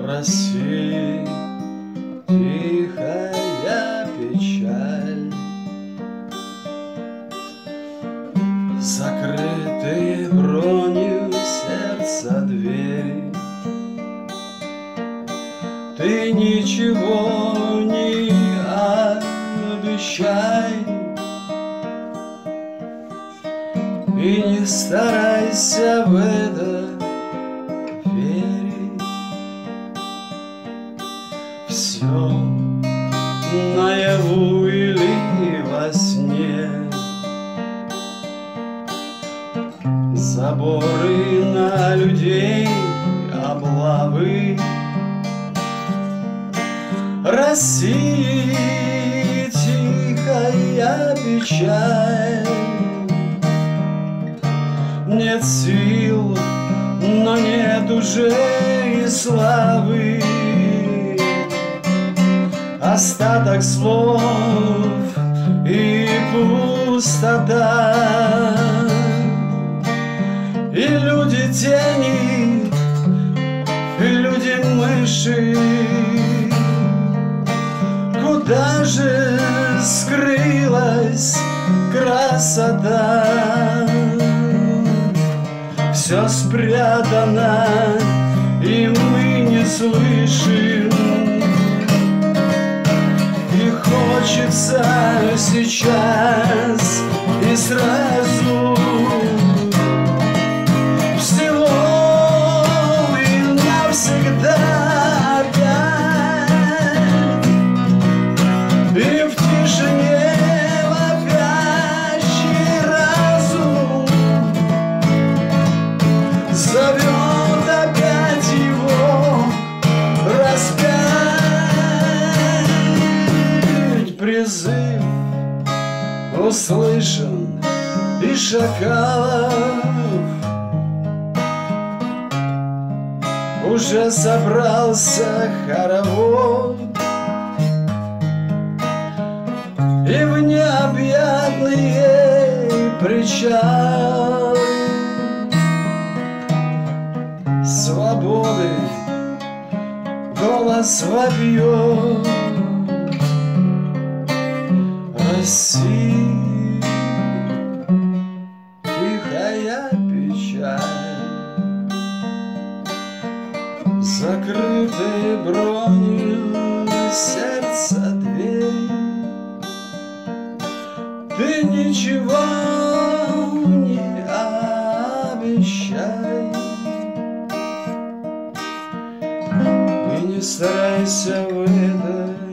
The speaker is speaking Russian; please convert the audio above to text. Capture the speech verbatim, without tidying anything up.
России тихая печаль, закрытые бронью сердца двери. Ты ничего не обещай и не старайся в это верить. Все наяву или во сне, заборы на людей, облавы. России тихая печаль, нет сил, но нет уже и славы. Остаток слов и пустота, и люди тени, и люди мыши. Куда же скрылась красота? Все спрятано, и мы не слышим. И хочется сейчас и сразу всего и навсегда опять. И в тишине вопящий разум зовет опять его распять. Призыв услышан и шакалов уже собрался хоровод, и в необъятные причалы свободы голос вопьет. России тихая печаль, закрытые бронью сердца двери. Ты ничего не обещай и не старайся в это